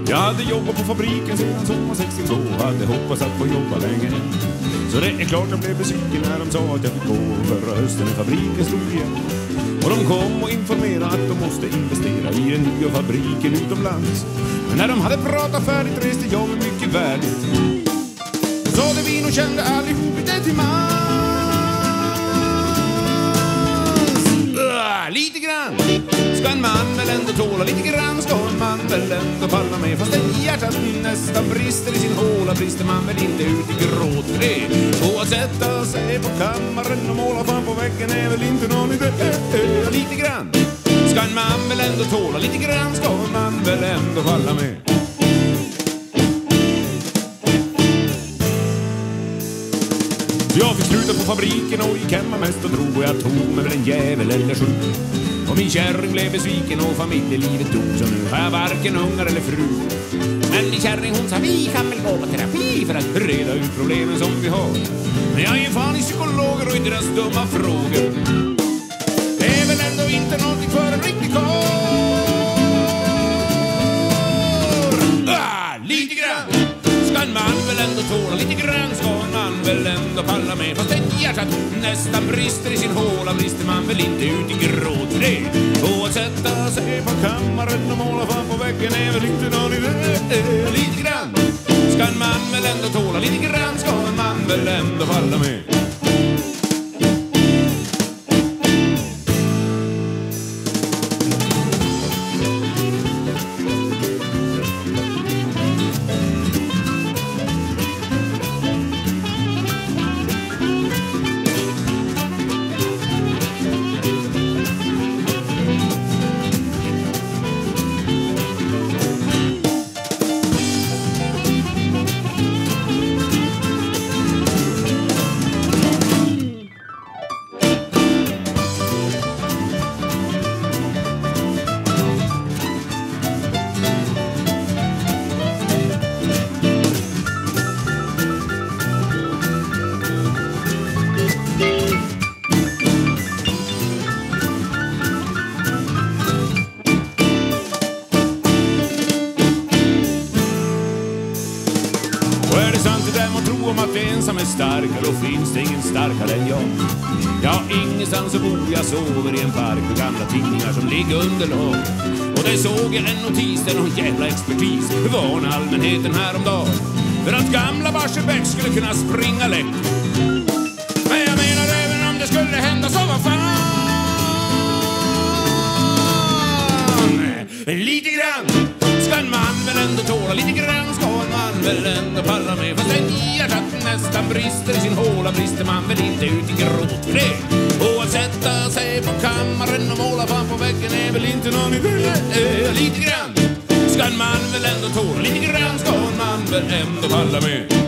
Jag hade jobbat på fabriken sedan sommar 62. Hade hoppats att få jobba länge. Så det är klart jag blev besviken när de sa att jag fick gå. Förra hösten när fabriken stod igen. Och de kom och informerade att de måste investera i den nya fabriken utomlands. Men när de hade pratat färdigt reste jag med mycket värdigt. Så det vi nog kände allihop det till mans. Lite grann ska en man väl ändå tåla. Lite grann ska en man väl ändå palla med. Fast en hjärtat nästan brister i sin håla. Brister man väl inte ut i gråt för det. Och att sätta sig på kammaren och måla fan på väggen är väl inte någon idé. Lite grann ska en man väl ändå tåla. Lite grann ska en man väl ändå palla med. Jag fick sluta på fabriken och gick hemma mest och drog. Och jag tog mig väl en jävel eller sju. Och min kärring blev besviken och familjelivet dog. Så nu har jag varken ungar eller fru. Men min kärring hon sa vi kan väl gå på terapi för att reda ut problemen som vi har. Men jag är fan i psykologer och i deras dumma frågor. Det är väl ändå inte någonting för en riktig karl. Lite grann ska en man väl ändå tåla. Lite grann ska en man väl ändå palla med. Fast ett hjärtat nästan brister i sin håla. Brister man väl inte ut i gråt för det. Och att sätta sig på kammaren och måla fan på väggen är väl inte någon idé. Lite grann ska en man väl ändå tåla. Lite grann ska en man väl ändå palla med. Om att ensam är starkare, då finns det ingen starkare än jag. Ja, ingenstans så bor jag, sover i en park med gamla tidningar som ligger under lag. Och där såg jag en notis där någon jävla expertis varnade allmänheten häromdagen för att gamla Barsebäck skulle kunna springa lätt. Men jag menar även om det skulle hända så vad fan. Lite grann ska en man väl ändå tåla. Lite grann ska en man väl ändå palla med. Fast en hjärtat nästan brister i sin håla. Brister man väl inte ut i gråt för det. Och att sätta sig på kammaren och måla fan på väggen är väl inte någon idé. Lite grann ska en man väl ändå tåla. Lite grann ska en man väl ändå palla med.